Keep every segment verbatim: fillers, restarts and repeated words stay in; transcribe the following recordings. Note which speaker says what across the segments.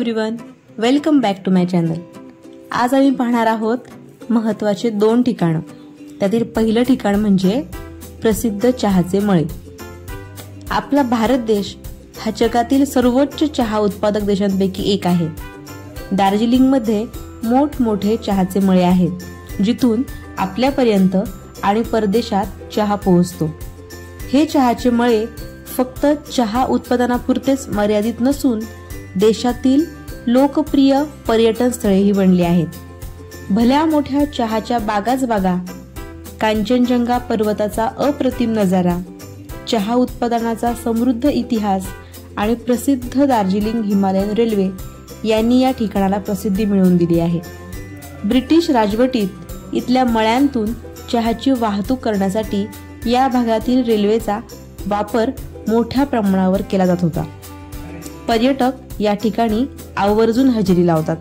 Speaker 1: Everyone, welcome back to my channel. आज आम्ही पाहणार आहोत महत्त्वाचे दोन ठिकाणं। त्यातील पहिलं ठिकाण म्हणजे प्रसिद्ध चहाचे मळे। आपला भारत देश हा जगातील सर्वोच्च चहा उत्पादक देशांपैकी एक आहे। दार्जिलिंगमध्ये मोठमोठे चहाचे मळे आहेत, जिथून आपल्यापर्यंत आणि परदेशात चहा पोहोचतो। हे चहाचे मळे फक्त चहा उत्पादनापुरतेच मर्यादित नसून देशातील लोकप्रिय पर्यटन स्थळेही बनली आहेत। भल्या मोठ्या चहाच्या बागाच बागा, कांचनजंगा पर्वताचा अप्रतिम नजारा, चहा उत्पादनाचा समृद्ध इतिहास आणि प्रसिद्ध दार्जिलिंग हिमालयन रेल्वे यांनी या ठिकाणाला प्रसिद्धी मिळवून दिली आहे। ब्रिटिश राजवटीत इथल्या मळ्यांतून चहाची वाहतूक करण्यासाठी या भागातील रेल्वेचा वापर मोठ्या प्रमाणावर केला जात होता। पर्यटक या ठिकाणी आवर्जून हजेरी लावतात।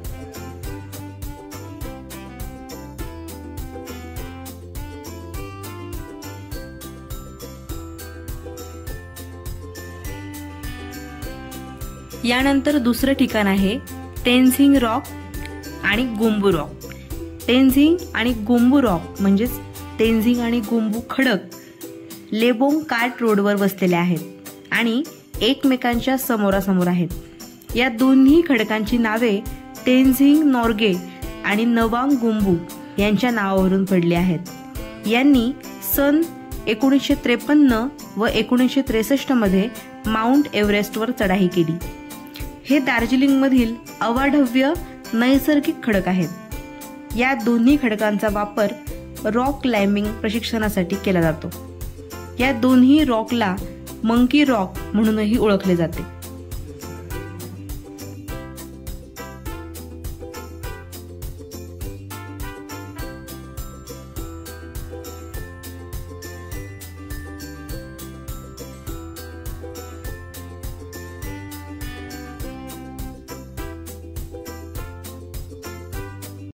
Speaker 1: यानंतर दुसरं ठिकाण आहे तेन्झिंग रॉक आणि गुंबू रॉक। तेन्झिंग आणि गुंबू रॉक म्हणजेच तेन्झिंग आणि गुंबू खडक लेबोंग कार्ट रोडवर बसलेले आहेत आणि एकमेकांच्या समोरासमोर आहेत। या दोन्ही खडकांची नावे तेन्झिंग नॉर्गे आणि नवांग गुंबू यांच्या नावावरून पडली आहेत। यांनी सन एकोणीसशे त्रेपन्न व एकोणीसशे त्रेसष्ट मध्ये माउंट एव्हरेस्टवर चढाई केली। हे दार्जिलिंगमधील अवाढव्य नैसर्गिक खडक आहेत। या दोन्ही खडकांचा वापर रॉक क्लाइम्बिंग प्रशिक्षणासाठी केला जातो। या दोन्ही रॉकला मंकी रॉक म्हणूनही ओळखले जाते।